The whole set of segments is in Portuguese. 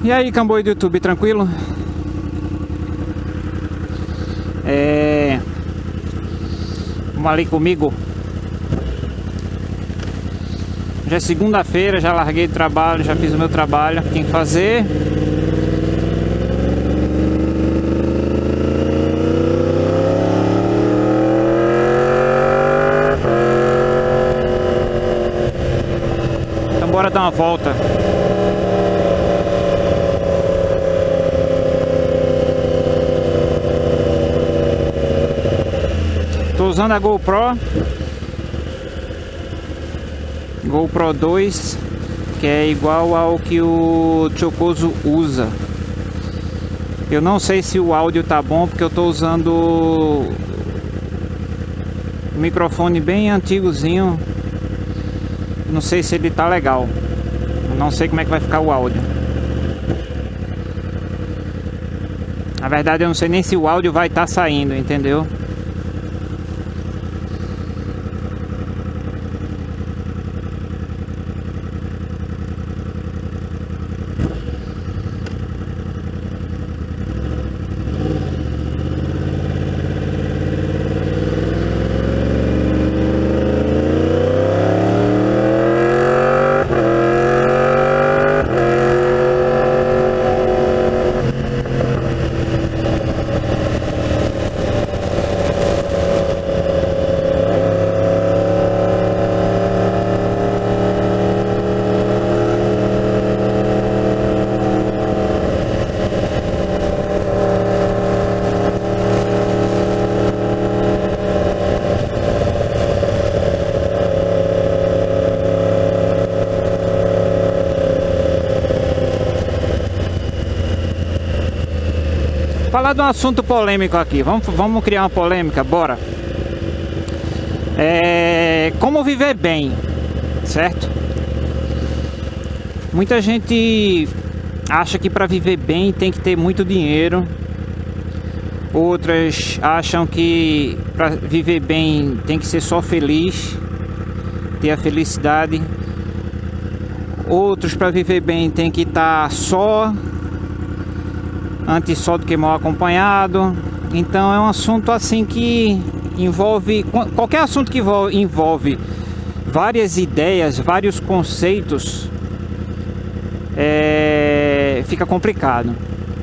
E aí, Camboi do YouTube, tranquilo? Vamos ali comigo. Já é segunda-feira, já larguei do trabalho, já fiz o meu trabalho que tem que fazer. Então bora dar uma volta. Tô usando a GoPro 2, que é igual ao que o Chocoso usa. Eu não sei se o áudio tá bom, porque eu tô usando um microfone bem antigozinho. Não sei se ele tá legal. Eu não sei como é que vai ficar o áudio. Na verdade, eu não sei nem se o áudio vai estar saindo, entendeu? Falar de um assunto polêmico aqui. Vamos criar uma polêmica, bora. Como viver bem, certo? Muita gente acha que para viver bem tem que ter muito dinheiro. Outras acham que para viver bem tem que ser só feliz, ter a felicidade. Outros, para viver bem, tem que estar só, antes só do que mal acompanhado. Então é um assunto assim que envolve, qualquer assunto que envolve várias ideias, vários conceitos, fica complicado.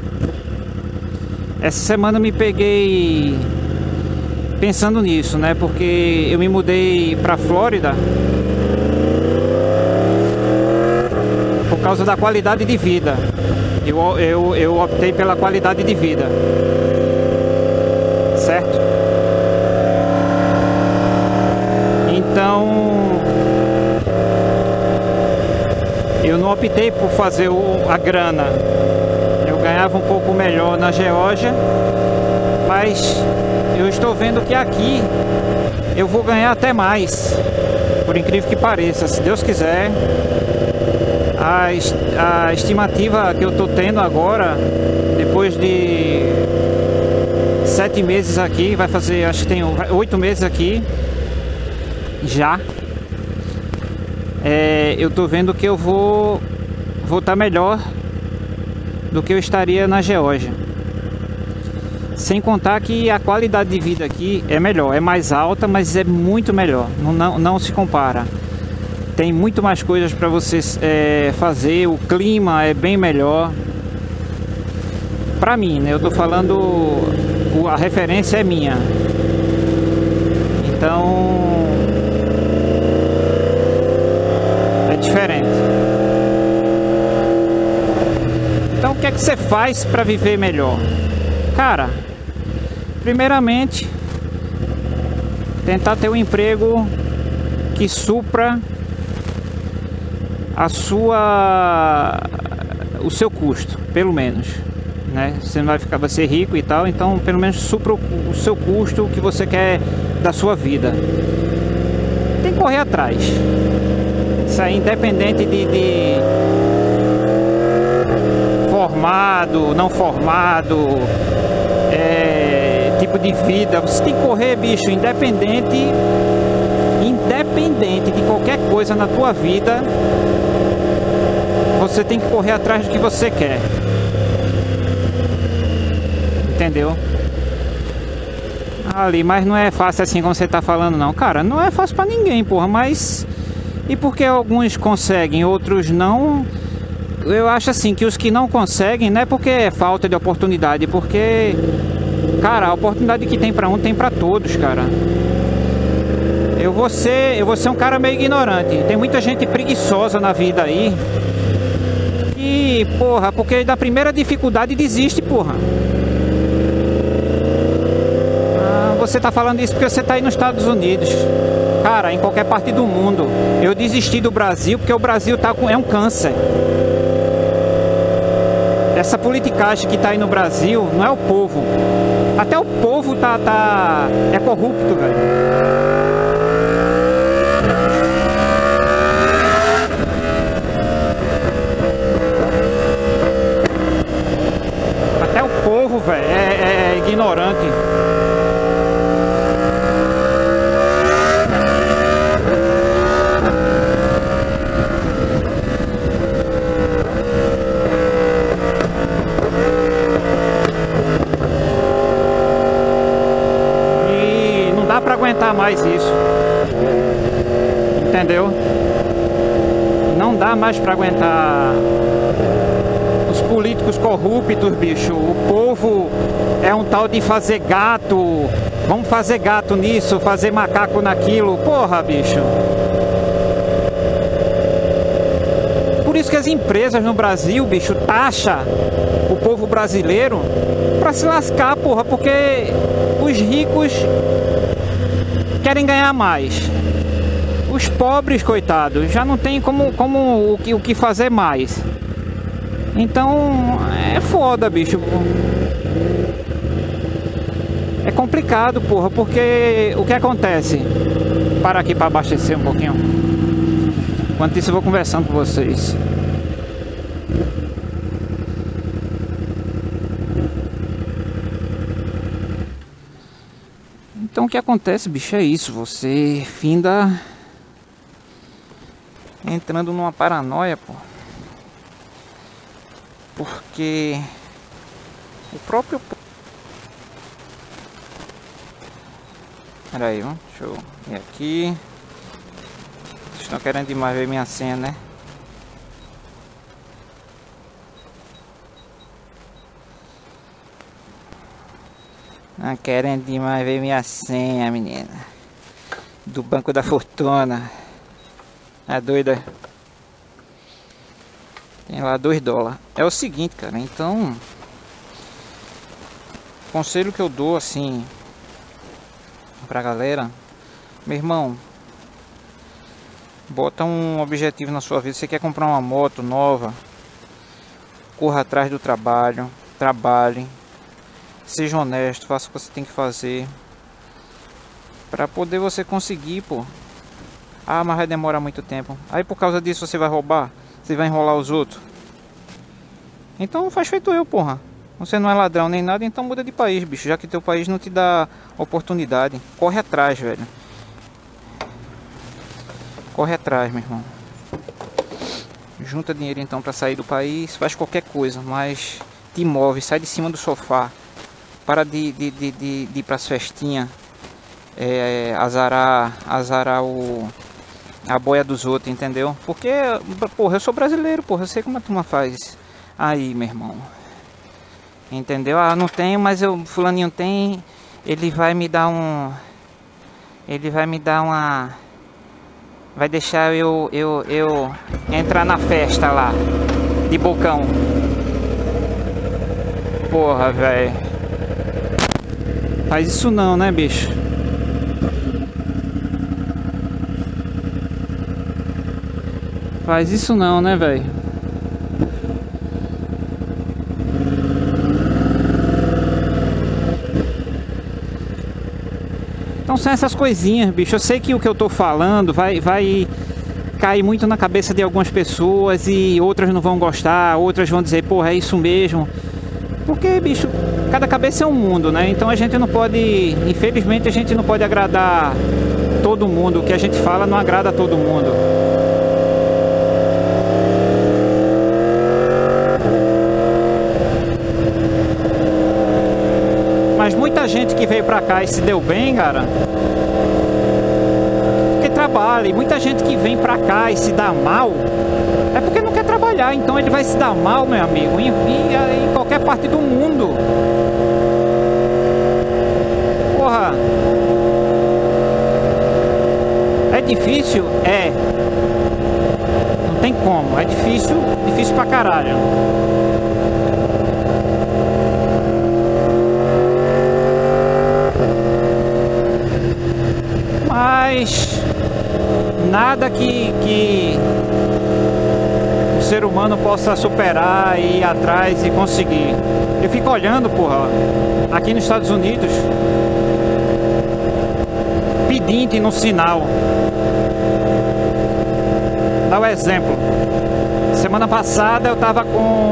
Essa semana eu me peguei pensando nisso, né? Porque eu me mudei para Flórida por causa da qualidade de vida. Eu optei pela qualidade de vida, certo? Então eu não optei por fazer a grana. Eu ganhava um pouco melhor na Geórgia, mas eu estou vendo que aqui eu vou ganhar até mais, por incrível que pareça, se Deus quiser. A estimativa que eu estou tendo agora, depois de 7 meses aqui, vai fazer, acho que tem 8 meses aqui já, eu estou vendo que eu vou estar melhor do que eu estaria na Geórgia. Sem contar que a qualidade de vida aqui é melhor, é mais alta, mas é muito melhor, não se compara. Tem muito mais coisas para vocês fazer, o clima é bem melhor. Para mim, né? Eu tô falando, a referência é minha. Então é diferente. Então o que é que você faz para viver melhor? Cara, primeiramente, tentar ter um emprego que supra o seu custo, pelo menos, né? Você não vai ser rico e tal, então pelo menos supra o seu custo, o que você quer da sua vida. Tem que correr atrás. Isso aí, independente de formado, não formado, tipo de vida, você tem que correr, bicho, independente de qualquer coisa na tua vida. você tem que correr atrás do que você quer. Entendeu? Ali, mas não é fácil assim como você tá falando não. Cara, não é fácil pra ninguém, porra, mas... E porque alguns conseguem, outros não... Eu acho assim, que os que não conseguem, não é porque é falta de oportunidade, porque... Cara, a oportunidade que tem pra um, tem pra todos, cara. Eu vou ser um cara meio ignorante. Tem muita gente preguiçosa na vida aí. E, porra, porque da primeira dificuldade desiste, porra. Você tá falando isso porque você tá aí nos Estados Unidos. Cara, em qualquer parte do mundo. Eu desisti do Brasil porque o Brasil é um câncer. Essa politicagem que tá aí no Brasil não é o povo. Até o povo é corrupto, velho. Até o povo, velho, é ignorante. Pra aguentar mais isso, entendeu? Não dá mais pra aguentar os políticos corruptos, bicho. O povo é um tal de fazer gato. Vamos fazer gato nisso, fazer macaco naquilo. Porra, bicho. Por isso que as empresas no Brasil, bicho, taxa o povo brasileiro pra se lascar, porra, porque os ricos querem ganhar mais. Os pobres, coitados, já não tem o que fazer mais. Então é foda, bicho. É complicado, porra, porque o que acontece? Para aqui para abastecer um pouquinho. Enquanto isso eu vou conversando com vocês. Então o que acontece, bicho, é isso. Você finda entrando numa paranoia, pô. Porque o próprio... Pera aí, deixa eu ir aqui. Vocês estão querendo demais ver minha senha, né? Não querem demais ver minha senha, menina. Do Banco da Fortuna. É doida. Tem lá $2. É o seguinte, cara. Então, conselho que eu dou assim pra galera: meu irmão, bota um objetivo na sua vida. Você quer comprar uma moto nova? Corra atrás do trabalho. Trabalhe. Seja honesto, faça o que você tem que fazer para poder você conseguir, pô. Ah, mas vai demorar muito tempo. Aí por causa disso você vai roubar? Você vai enrolar os outros? Então faz feito eu, porra. Você não é ladrão nem nada, então muda de país, bicho. Já que teu país não te dá oportunidade. Corre atrás, velho. Corre atrás, meu irmão. Junta dinheiro então para sair do país. Faz qualquer coisa, mas te move, sai de cima do sofá. Para de ir para as festinhas, azarar a boia dos outros, entendeu? Porque, porra, eu sou brasileiro, porra, eu sei como a turma faz aí, meu irmão. Entendeu? Ah, não tenho, mas fulaninho tem, ele vai me dar uma... Vai deixar eu entrar na festa lá, de bocão. Porra, velho. Faz isso não, né, bicho? Faz isso não, né, velho? Então são essas coisinhas, bicho. Eu sei que o que eu tô falando vai cair muito na cabeça de algumas pessoas e outras não vão gostar, outras vão dizer, porra, é isso mesmo. Porque, bicho, cada cabeça é um mundo, né? Então a gente não pode, infelizmente a gente não pode agradar todo mundo. O que a gente fala não agrada a todo mundo. pra cá e se deu bem, cara, porque trabalha. E muita gente que vem pra cá e se dá mal é porque não quer trabalhar. Então ele vai se dar mal, meu amigo, em qualquer parte do mundo. Porra, é difícil? É. Não tem como, é difícil, difícil pra caralho. Mas nada que o ser humano possa superar e ir atrás e conseguir. Eu fico olhando, porra, aqui nos Estados Unidos, pedinte no sinal. Dá um exemplo. Semana passada eu tava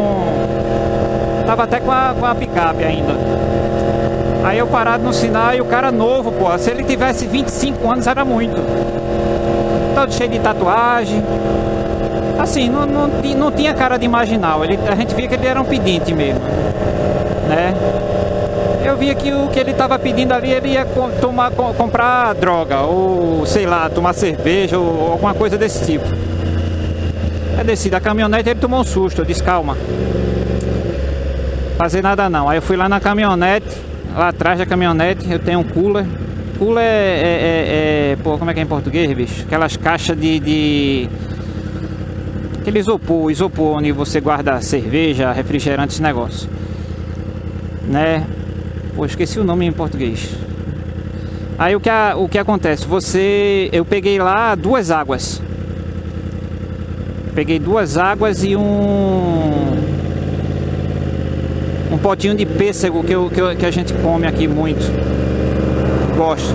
até com a picape ainda. Aí eu parado no sinal e o cara novo, pô, se ele tivesse 25 anos era muito. Todo cheio de tatuagem. Assim, não tinha cara de marginal. A gente via que ele era um pedinte mesmo, né? Eu via que o que ele tava pedindo ali, ele ia comprar droga, ou sei lá, tomar cerveja, ou alguma coisa desse tipo. Eu desci da caminhonete e ele tomou um susto. Eu disse, calma, fazer nada não. Aí eu fui lá na caminhonete. Lá atrás da caminhonete eu tenho um cooler. Cooler pô, como é que é em português, bicho? Aquelas caixas de aquele isopor onde você guarda cerveja, refrigerante, esse negócio, né? Pô, esqueci o nome em português. Aí o que acontece? Eu peguei lá 2 águas. Peguei 2 águas e um potinho de pêssego que a gente come aqui muito. Gosto.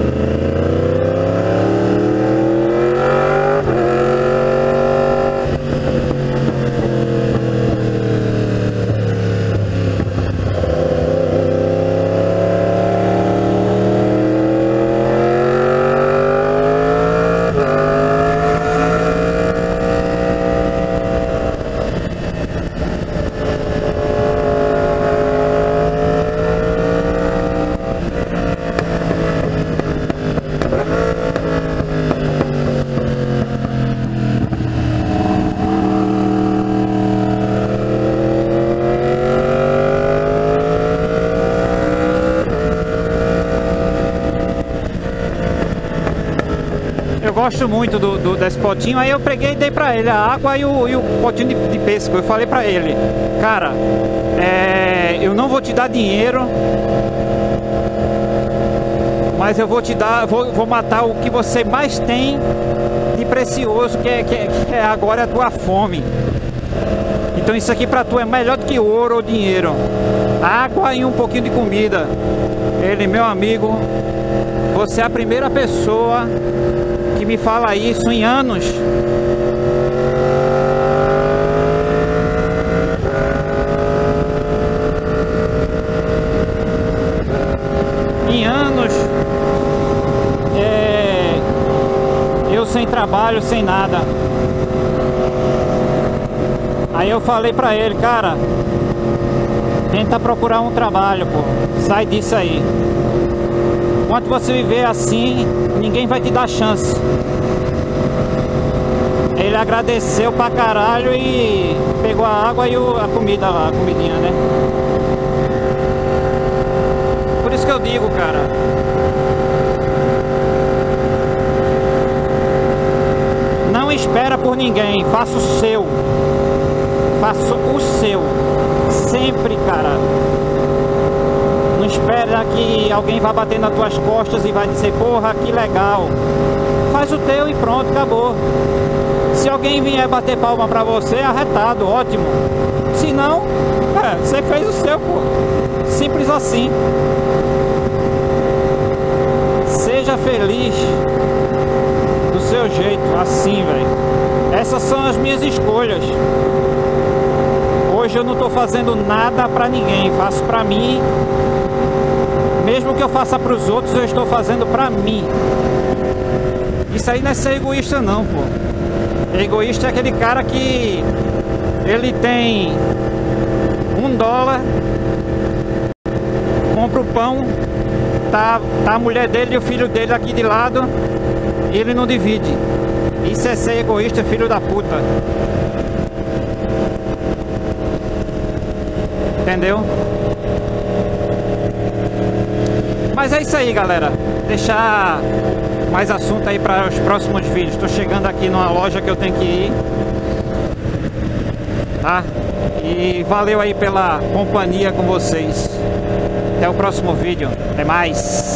Gosto muito desse potinho. Aí eu peguei e dei pra ele a água e o potinho de pêssego. Eu falei pra ele, cara, eu não vou te dar dinheiro, mas eu vou te dar, vou matar o que você mais tem de precioso, que é agora a tua fome. Então isso aqui pra tu é melhor do que ouro ou dinheiro. Água e um pouquinho de comida. Ele, meu amigo, você é a primeira pessoa que me fala isso em anos. Em anos, eu sem trabalho, sem nada. Aí eu falei pra ele, cara, tenta procurar um trabalho, pô, sai disso aí. Enquanto você viver assim, ninguém vai te dar chance. Ele agradeceu pra caralho e pegou a água e a comida lá, a comidinha, né? Por isso que eu digo, cara, não espera por ninguém, faça o seu. Faça o seu. Sempre, cara. Não espera que alguém vá bater nas tuas costas e vai dizer, porra, que legal. Faz o teu e pronto, acabou. Se alguém vier bater palma pra você, arretado, ótimo. Se não, você fez o seu, pô. Simples assim. Seja feliz do seu jeito, assim, velho. Essas são as minhas escolhas. Hoje eu não tô fazendo nada pra ninguém, faço pra mim. Mesmo que eu faça pros outros, eu estou fazendo pra mim. Isso aí não é ser egoísta não, pô. Egoísta é aquele cara que ele tem $1, compra o pão tá a mulher dele e o filho dele aqui de lado e ele não divide. Isso é ser egoísta, filho da puta. Entendeu? Mas é isso aí, galera. Deixar mais assunto aí para os próximos vídeos. Estou chegando aqui numa loja que eu tenho que ir, tá? E valeu aí pela companhia com vocês. Até o próximo vídeo. Até mais.